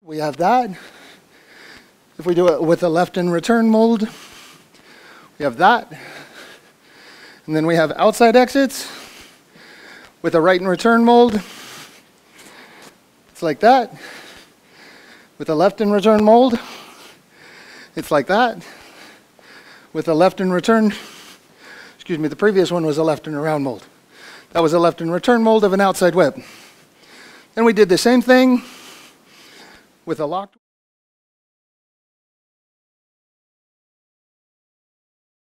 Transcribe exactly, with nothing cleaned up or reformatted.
We have that. If we do it with a left and return mold, we have that. And then we have outside exits with a right and return mold. It's like that. With a left and return mold, it's like that. With a left and return, excuse me, the previous one was a left and around mold. That was a left and return mold of an outside web. Then we did the same thing with a locked